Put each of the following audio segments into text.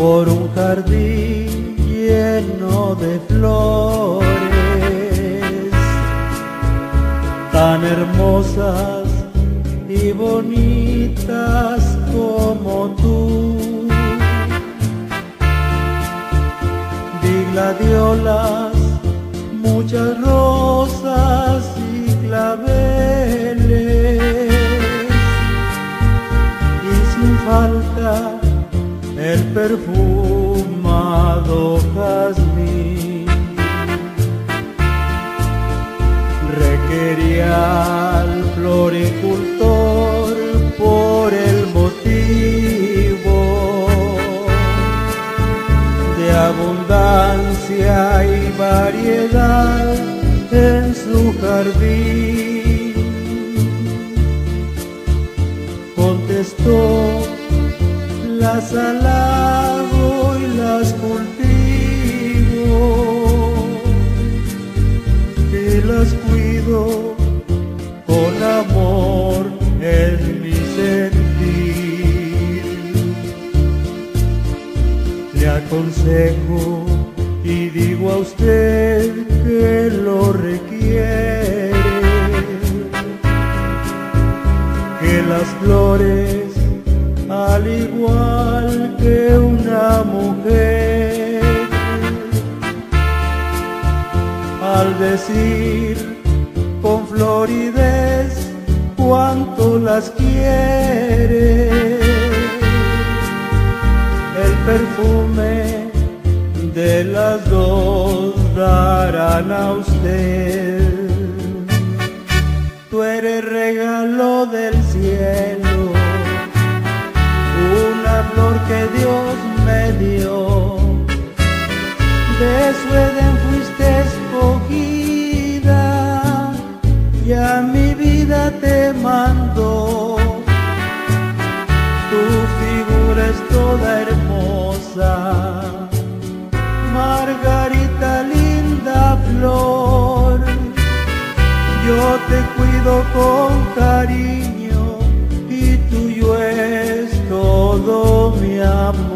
por un jardín lleno de flores, tan hermosas y bonitas como tú. Vi gladiolas, muchas rosas y claveles, y sin falta el perfumado jazmín. Requería al floricultor por el motivo de abundancia y variedad en su jardín. Contestó: las alabo y las cultivo y las cuido con amor en mi sentir. Le aconsejo y digo a usted que lo requiere, que las flores, al igual que una mujer, al decir con floridez cuánto las quiere, el perfume de las dos darán a usted. Tú eres regalo del cielo, una flor que Dios me dio. De su Edén fuiste escogida, y a mi vida te mando. Tu figura es toda hermosa, Margarita, linda flor. Yo te cuido con cariño y tuyo es todo mi amor.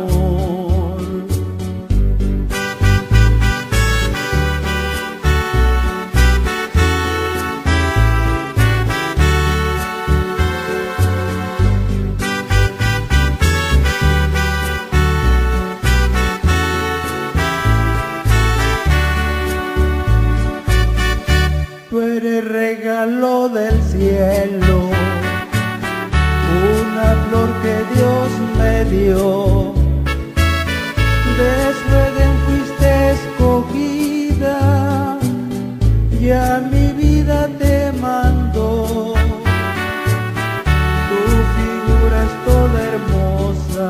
Tú eres regalo del cielo, una flor que Dios me dio. De su Edén fuiste escogida, y a mi vida te mando. Tu figura es toda hermosa,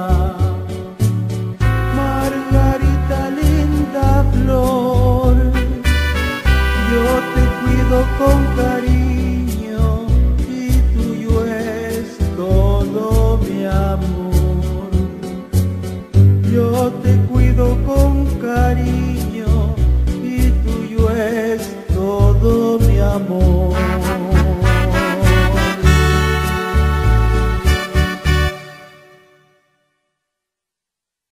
Margarita, linda flor. Yo te cuido con cariño y tuyo es todo mi amor. Yo te cuido con cariño y tuyo es todo mi amor.